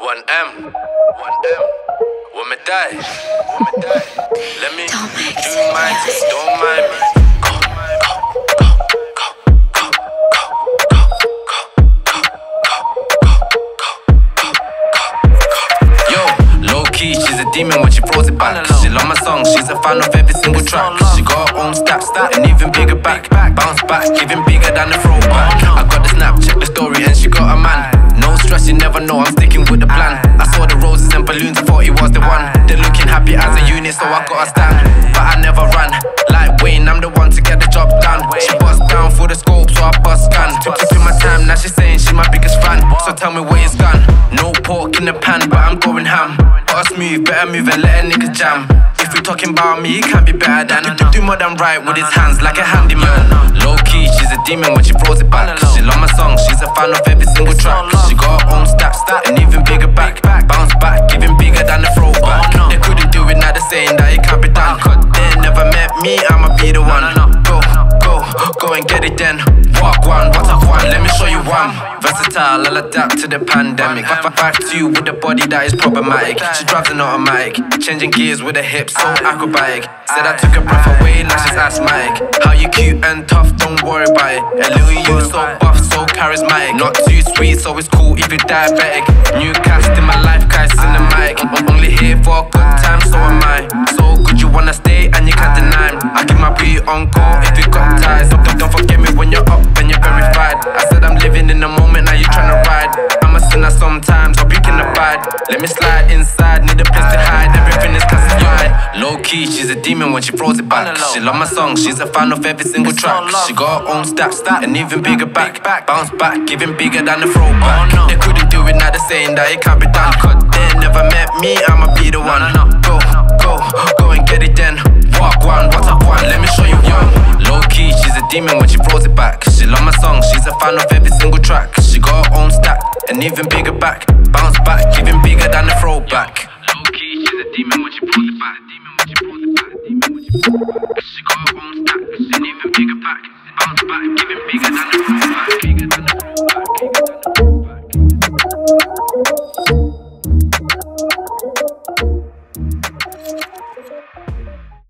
1M, 1M. When me die, let me do my thing, don't mind me. She's a demon when she throws it back. She love my song, she's a fan of every single track. She got her own stats, and even bigger back. Bounce back, even bigger than the throwback. I got the snap, check the story, and she got a man. No stress, you never know, I'm sticking with the plan. I saw the roses and balloons, I thought he was the one. They're looking happy as a unit, so I gotta stand. But I never ran, like Wayne, I'm the one to get the job done. She bust down for the scope, so I bust scan. Took my time, now she's saying she's my biggest fan. So tell me where it's gone. No pork in the pan, but I'm going ham. Smooth, better move and let a nigga jam. If we talking about me, he can't be better than. Do more than right with his hands like a handyman. Low key, she's a demon when she throws it back. She love my song, she's a fan of every single track. She got her own stats, and even bigger back. Bounce back, even bigger than the throwback. They couldn't do it, now they're saying that it can't be done. They never met me, I'ma be the one. Go and get it then. Walk one, what a one, let me show you one. Versatile, I'll adapt to the pandemic. Back to you with a body that is problematic. She drives an automatic, changing gears with her hips, so acrobatic. Said I took a breath away, now she's asthmatic. How you cute and tough, don't worry about it. A little you, so buff, so charismatic. Not too sweet, so it's cool if you're diabetic. New cast in my life, guys cinematic. I'm only here for a good time, so am I. So good you wanna stay and you can't deny. I keep my beat on call if you got ties. Don't forget me when you're up and you're verified. I said I'm living in the moment, now you tryna ride. I'm a sinner sometimes, hope you can abide. Let me slide inside, need a place to hide. Everything is classified. Low key, she's a demon when she throws it back. She love my song, she's a fan of every single track. She got her own stats, and even bigger back. Bounce back, even bigger than the throwback. They couldn't do it, now they're saying that it can't be done. They never met me, I'ma be the one. Go and get it then. Walk one, what up one, let me show you one. Low key, she's a demon when she throws it back. She love my song, she's a fan of every single track. She got her own stack, and even bigger back. Bounce back, even bigger than the throwback. Low key, she's a demon when she throws it back. She got her own stack, and even bigger back. Bounce back, even bigger than the throwback.